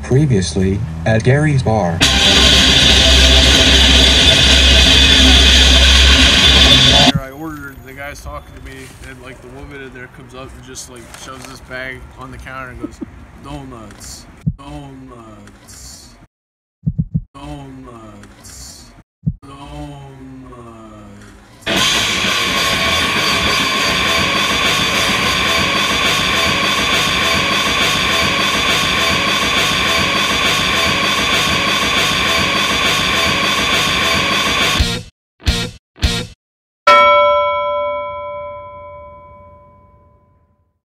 Previously, at Gary's bar. I ordered, the guy's talking to me, and like the woman in there comes up and just like shoves this bag on the counter and goes, donuts, donuts.